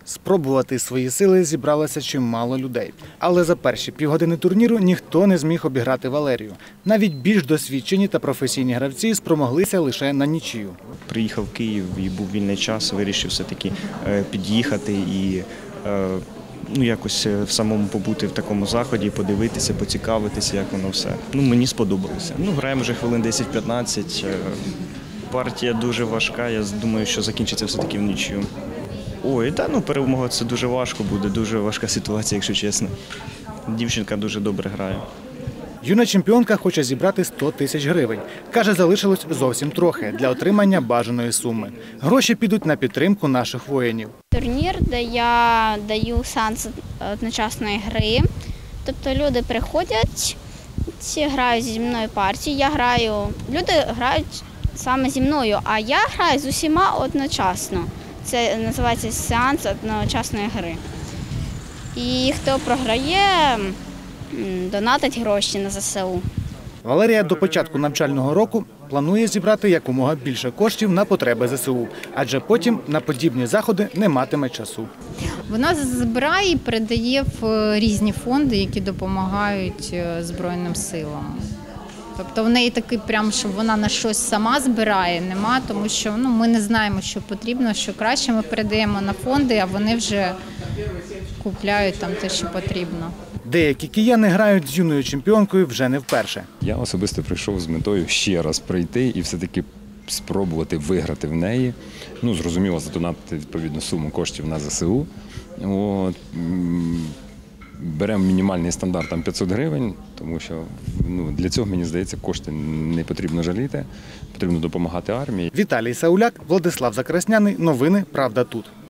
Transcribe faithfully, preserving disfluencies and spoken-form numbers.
Спробувати свої сили зібралося чимало людей. Але за перші півгодини турніру ніхто не зміг обіграти Валерію. Навіть більш досвідчені та професійні гравці спромоглися лише на нічию. Приїхав в Київ і був вільний час, вирішив все-таки під'їхати і ну, якось в самому побути в такому заході, подивитися, поцікавитися, як воно все. Ну, мені сподобалося. Ну, граємо вже хвилин десять-п'ятнадцять. Партія дуже важка, я думаю, що закінчиться все-таки в нічию. Ой, та ну перемога це дуже важко буде, дуже важка ситуація, якщо чесно. Дівчинка дуже добре грає. Юна чемпіонка хоче зібрати сто тисяч гривень. Каже, залишилось зовсім трохи для отримання бажаної суми. Гроші підуть на підтримку наших воїнів. Турнір, де я даю сеанс одночасної гри. Тобто люди приходять, грають зі мною партії, я граю, люди грають саме зі мною, а я граю з усіма одночасно. Це називається сеанс одночасної гри. І хто програє, донатить гроші на ЗСУ. Валерія до початку навчального року планує зібрати якомога більше коштів на потреби ЗСУ, адже потім на подібні заходи не матиме часу. Вона збирає і передає в різні фонди, які допомагають Збройним силам. Тобто в неї такий прям, щоб вона на щось сама збирає, нема, тому що ну, ми не знаємо, що потрібно, що краще. Ми передаємо на фонди, а вони вже купляють там те, що потрібно. Деякі кияни грають з юною чемпіонкою вже не вперше. Я особисто прийшов з метою ще раз прийти і все-таки спробувати виграти в неї. Ну, зрозуміло, задонатити відповідну суму коштів на ЗСУ. От. Беремо мінімальний стандарт там п'ятсот гривень, тому що ну, для цього, мені здається, кошти не потрібно жаліти, потрібно допомагати армії. Віталій Сауляк, Владислав Закрасняний. Новини «Правда тут».